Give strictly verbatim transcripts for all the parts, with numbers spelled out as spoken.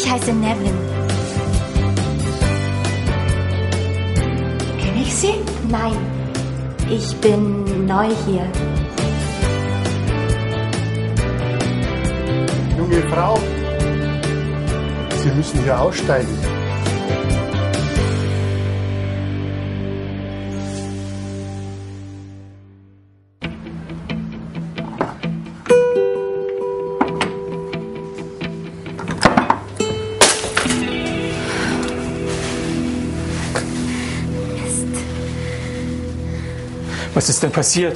Ich heiße Nevin. Kenne ich Sie? Nein, ich bin neu hier. Junge Frau, Sie müssen hier aussteigen. Was ist denn passiert?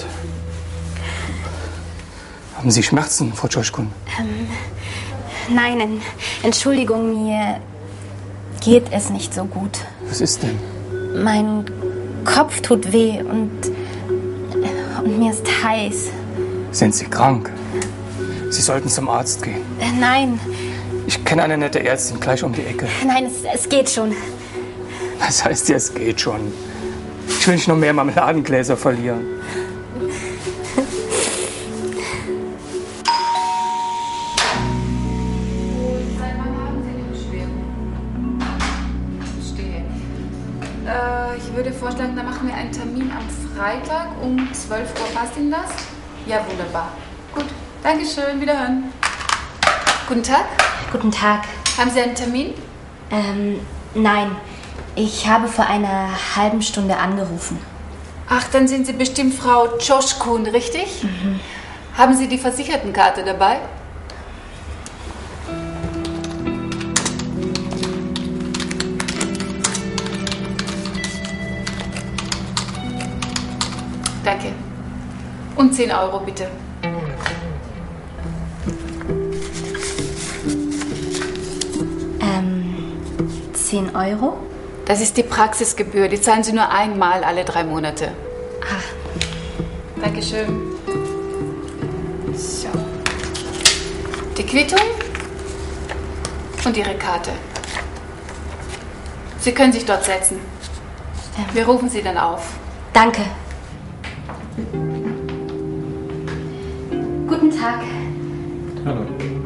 Haben Sie Schmerzen, Frau Tschoschkun? Ähm, nein, Entschuldigung, mir geht es nicht so gut. Was ist denn? Mein Kopf tut weh und, und mir ist heiß. Sind Sie krank? Sie sollten zum Arzt gehen. Äh, nein. Ich kenne eine nette Ärztin gleich um die Ecke. Nein, es, es geht schon. Was heißt ja, es geht schon? Ich will nicht noch mehr Marmeladengläser verlieren. Seit wann haben Sie die Beschwerden? Verstehe. Äh, ich würde vorschlagen, da machen wir einen Termin am Freitag um zwölf Uhr. Passt Ihnen das? Ja, wunderbar. Gut, Dankeschön, wiederhören. Guten Tag. Guten Tag. Haben Sie einen Termin? Ähm, nein. Ich habe vor einer halben Stunde angerufen. Ach, dann sind Sie bestimmt Frau Tschoschkun, richtig? Mhm. Haben Sie die Versichertenkarte dabei? Danke. Und zehn Euro bitte. Ähm, zehn Euro? Das ist die Praxisgebühr. Die zahlen Sie nur einmal alle drei Monate. Ach. Dankeschön. So. Die Quittung und Ihre Karte. Sie können sich dort setzen. Wir rufen Sie dann auf. Danke. Guten Tag. Hallo.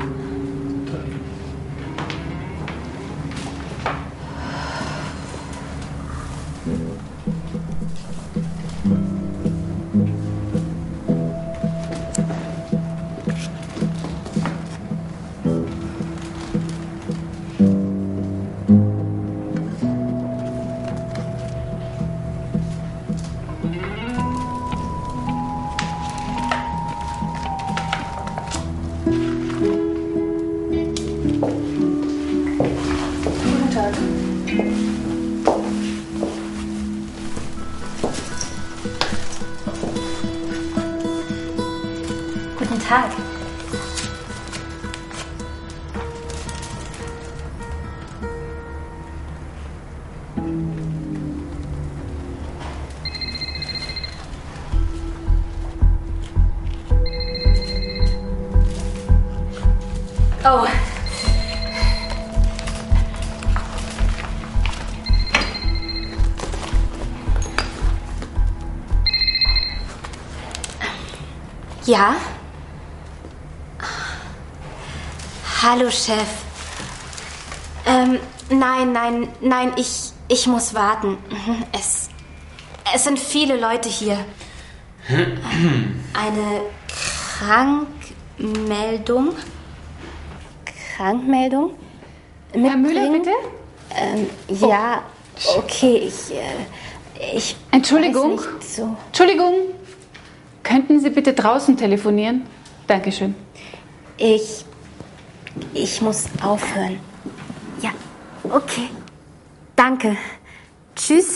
Guten Tag. Oh. Ja? Hallo, Chef. Ähm, nein, nein, nein, ich, ich muss warten. Es, es sind viele Leute hier. Eine Krankmeldung. Krankmeldung? Herr Müller, mitbringen? bitte? Ähm, ja, okay, ich, äh, ich Entschuldigung. weiß nicht so. Entschuldigung. Könnten Sie bitte draußen telefonieren? Dankeschön. Ich, ich muss aufhören. Ja, okay. Danke. Tschüss.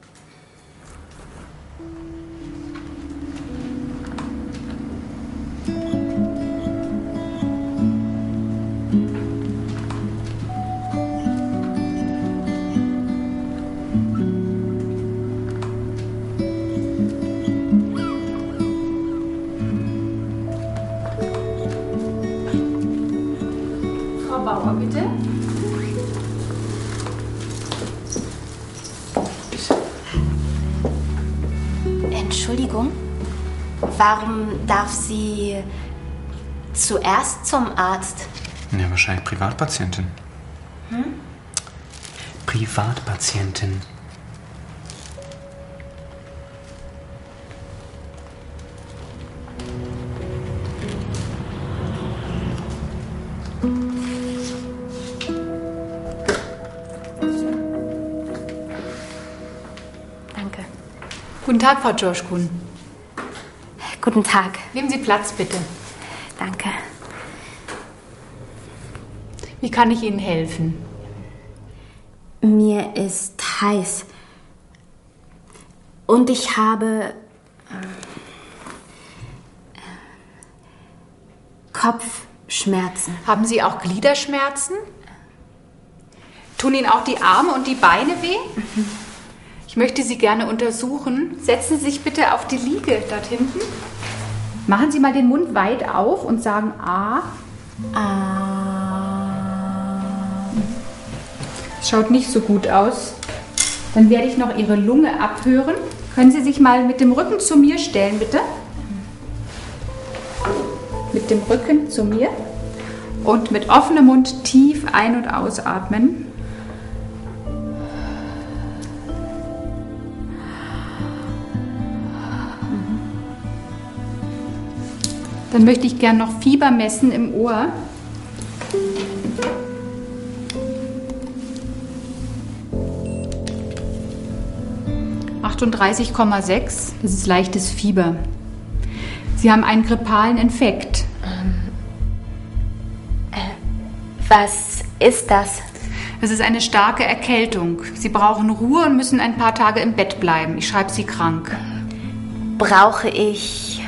Frau Bauer, bitte. Entschuldigung, warum darf sie zuerst zum Arzt? Ja, wahrscheinlich Privatpatientin. Hm? Privatpatientin. Danke. Guten Tag, Frau Joschkun. Guten Tag. Nehmen Sie Platz, bitte. Danke. Wie kann ich Ihnen helfen? Mir ist heiß. Und ich habe äh, Kopfschmerzen. Haben Sie auch Gliederschmerzen? Tun Ihnen auch die Arme und die Beine weh? Mhm. Ich möchte Sie gerne untersuchen. Setzen Sie sich bitte auf die Liege dort hinten. Machen Sie mal den Mund weit auf und sagen A. Ah. Das schaut nicht so gut aus. Dann werde ich noch Ihre Lunge abhören. Können Sie sich mal mit dem Rücken zu mir stellen, bitte? Mit dem Rücken zu mir. Und mit offenem Mund tief ein- und ausatmen. Dann möchte ich gern noch Fieber messen im Ohr. achtunddreißig Komma sechs, das ist leichtes Fieber. Sie haben einen grippalen Infekt. Ähm, äh, was ist das? Es ist eine starke Erkältung. Sie brauchen Ruhe und müssen ein paar Tage im Bett bleiben. Ich schreibe Sie krank. Brauche ich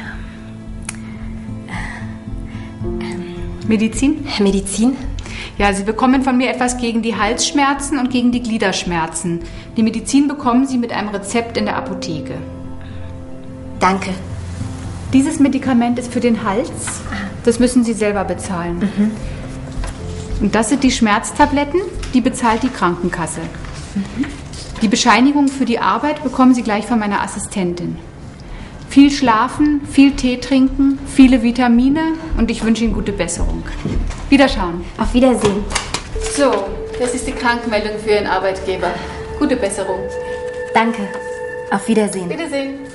Medizin? Medizin? Ja, Sie bekommen von mir etwas gegen die Halsschmerzen und gegen die Gliederschmerzen. Die Medizin bekommen Sie mit einem Rezept in der Apotheke. Danke. Dieses Medikament ist für den Hals. Das müssen Sie selber bezahlen. Mhm. Und das sind die Schmerztabletten, die bezahlt die Krankenkasse. Mhm. Die Bescheinigung für die Arbeit bekommen Sie gleich von meiner Assistentin. Viel schlafen, viel Tee trinken, viele Vitamine und ich wünsche Ihnen gute Besserung. Wiederschauen. Auf Wiedersehen. So, das ist die Krankmeldung für Ihren Arbeitgeber. Gute Besserung. Danke. Auf Wiedersehen. Wiedersehen.